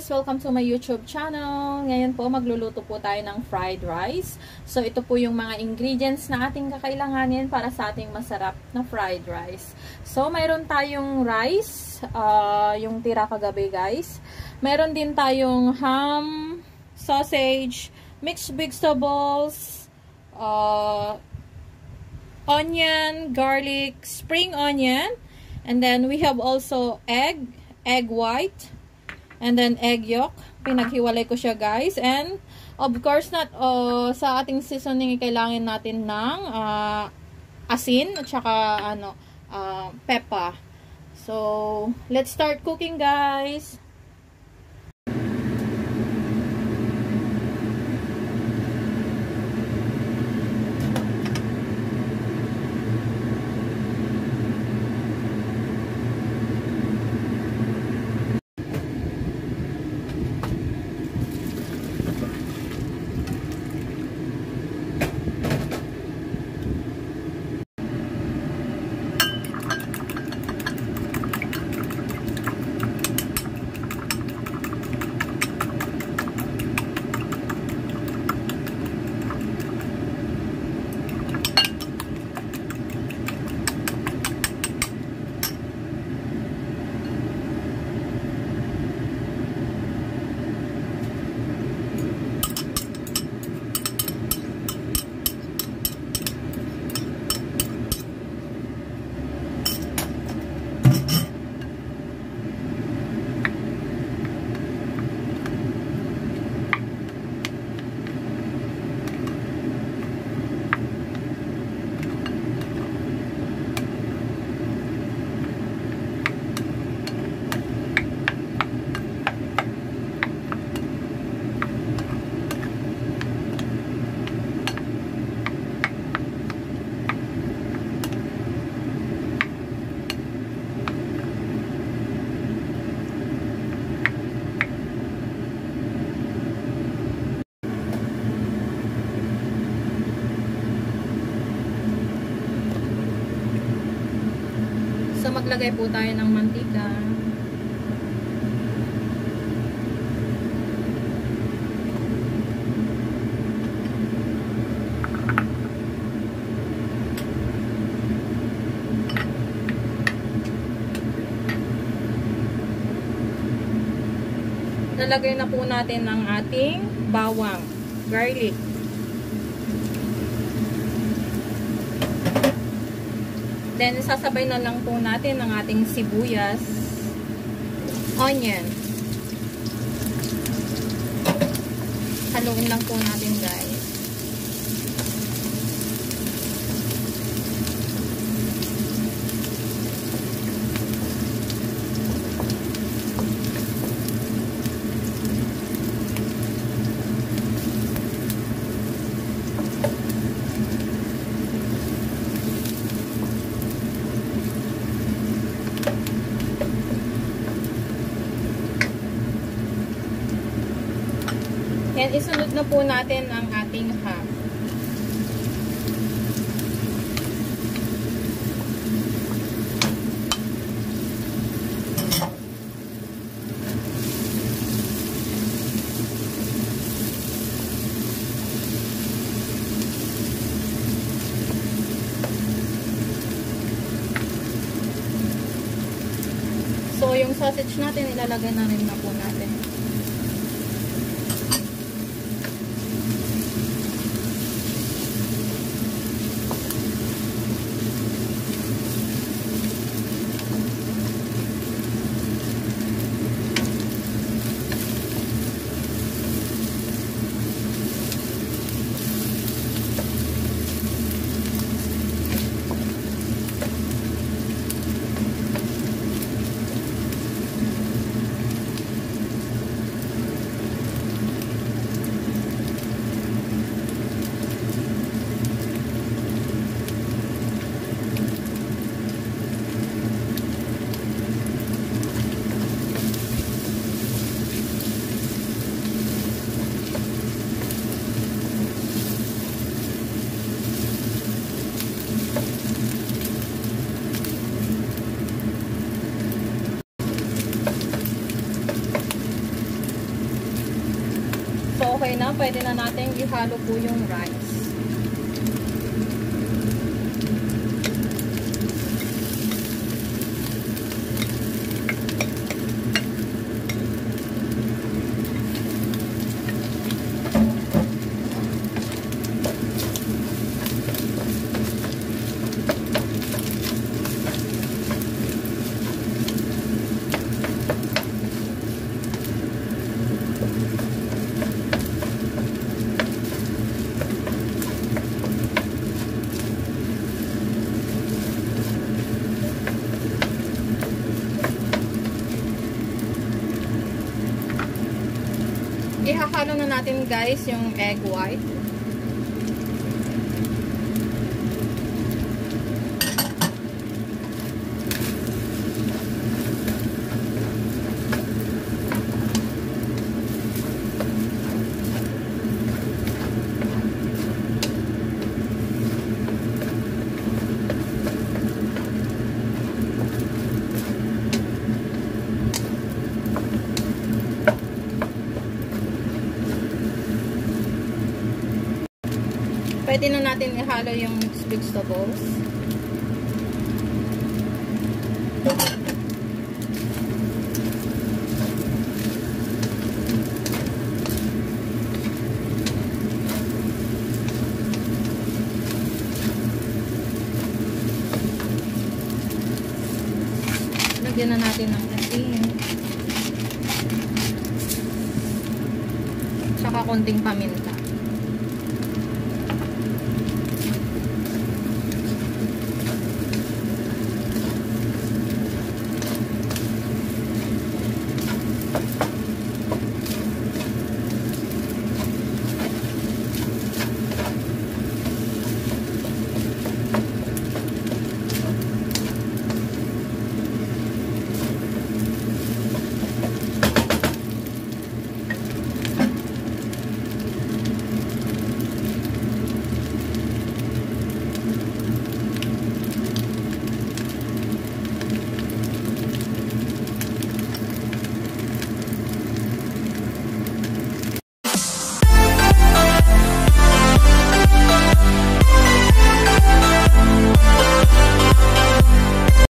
guys! Welcome to my YouTube channel. Ngayon po, magluluto po tayo ng fried rice. So, ito po yung mga ingredients na ating kakailanganin para sa ating masarap na fried rice. So, mayroon tayong rice, yung tira kagabi guys. Mayroon din tayong ham, sausage, mixed vegetables, onion, garlic, spring onion, and then we have also egg white, and then egg yolk. Pinaghiwalay ko siya guys. And of course, sa ating seasoning, kailangan natin ng asin at saka pepper. So, let's start cooking guys. So, maglagay po tayo ng mantika. Lalagay na po natin ang ating bawang, garlic. Then, sasabay na lang po natin ang ating sibuyas, onion. Haluin lang po natin guys. Yan, isunod na po natin ang ating ham. So, yung sausage natin, ilalagay na rin na po natin. okay na, pwede na natin ihalo po yung rice. Ihahalo na natin guys yung egg white. Pwede na natin ihalo yung mixed vegetables. Lagyan na natin ng asin. Tsaka konting paminta.